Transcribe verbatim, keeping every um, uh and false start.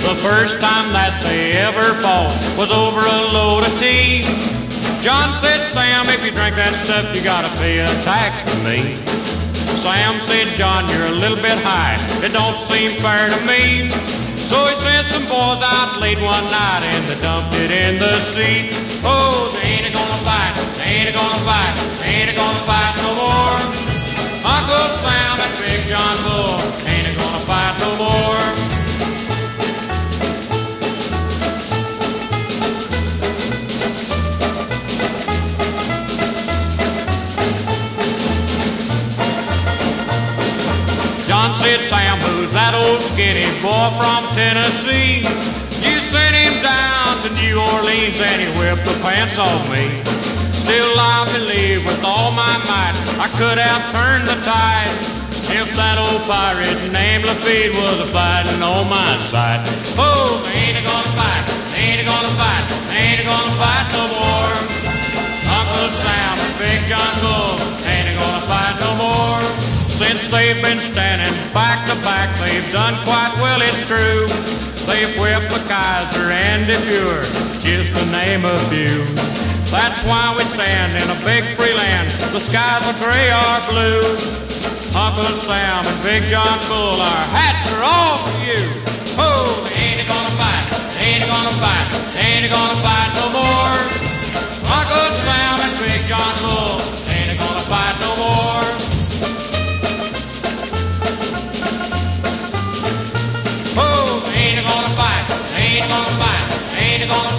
The first time that they ever fought was over a load of tea. John said, Sam, if you drink that stuff, you gotta pay a tax to me. Sam said, John, you're a little bit high, it don't seem fair to me. So he sent some boys out late one night and they dumped it in the sea. Oh, they ain't gonna fight, they ain't gonna fight, they ain't gonna fight no more. Uncle Sam and Big John Bull ain't gonna fight no more. John said, Sam, who's that old skinny boy from Tennessee? You sent him down to New Orleans and he whipped the pants off me. Still I believe with all my might I could have turned the tide if that old pirate named Lafitte was a fighting on my side. Oh, they ain't gonna fight, they ain't gonna fight, they ain't gonna fight no more. Uncle Sam and Big John Bull ain't gonna fight no more. Since they've been standing back to back, they've done quite well, it's true. They've whipped the Kaiser and the Fuhrer, just to name a few. That's why we stand in a big free land, the skies are gray or blue. Uncle Sam and Big John Bull, our hats are off for you. Oh, they ain't gonna fight, they ain't gonna fight, they ain't gonna fight no more. Uncle Sam and Big John Bull ain't gonna fight no more. Oh, they ain't gonna fight, they ain't gonna fight, they ain't gonna